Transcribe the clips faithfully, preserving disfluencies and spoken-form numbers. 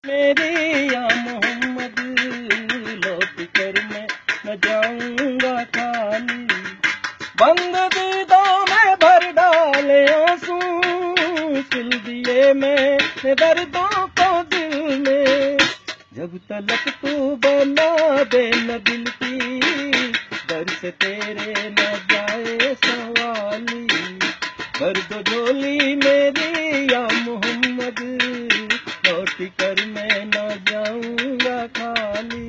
मेरी या मोहम्मद लौट कर मैं न जाऊंगा खाली। बंद दीदों में भर डाले आंसू, सिल दिए मैंने दर्दों को दिल में। जब तलक तू बना दे न दिल की, दर से तेरे न जाए सवाली। भर दो झोली मेरी या मोहम्मद, लौट कर मैं न जाऊंगा खाली।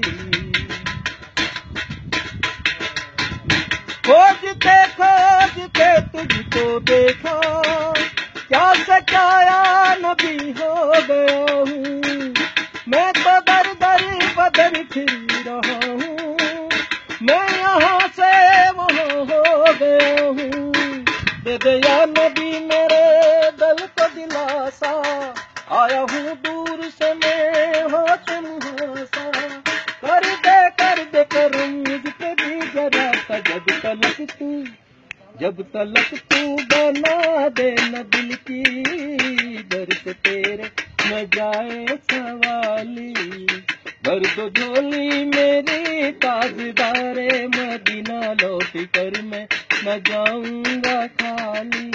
खोजते खोजते तुझको देखा, क्या से क्या नबी हो गया हूँ। मैं तो दर दर बदर फिर रहा हूँ, मैं यहाँ से वहाँ हो गया हूँ। दे दे या नबी मेरे दिल को दिलासा, आया हूँ दूर से मैं होत मुहासा। कर दे कर दे करम मुझ पे भी जरा सा, जब तलक तू जब तलक तू बना दे न दिल की, दर से तेरे न जाए सवाली। भर दो झोली मेरी ताजदारे मदीना, लौट कर मैं न जाऊंगा खाली।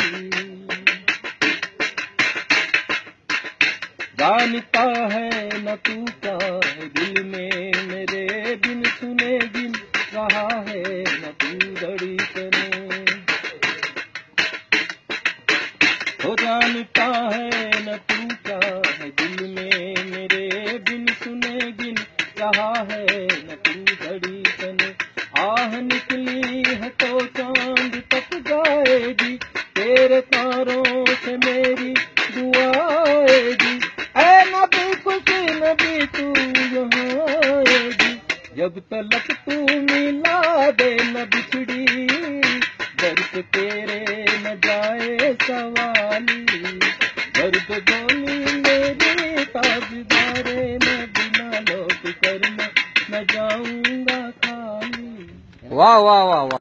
जानता है न तू क्या है दिल में, मेरे बिन सुने बिन रहा है न तू धड़कने। हो जानता है न तू क्या है दिल में, मेरे बिन सुने बिन रहा है न तू धड़कने। आह निकली है तो चांद तक जाएगी, तेरे तारों से मेरी दुआ आएगी। ऐ नबी खुशी नबी तू यहाँ आएगी, जब तलक तू मिला दे न बिछड़ी, दर से तेरे न जाए सवाली। दर्द झोली मेरी ताजदारे मदीना, लौट कर मैं न जाऊंगा खाली। वाह वाह वाह वाह।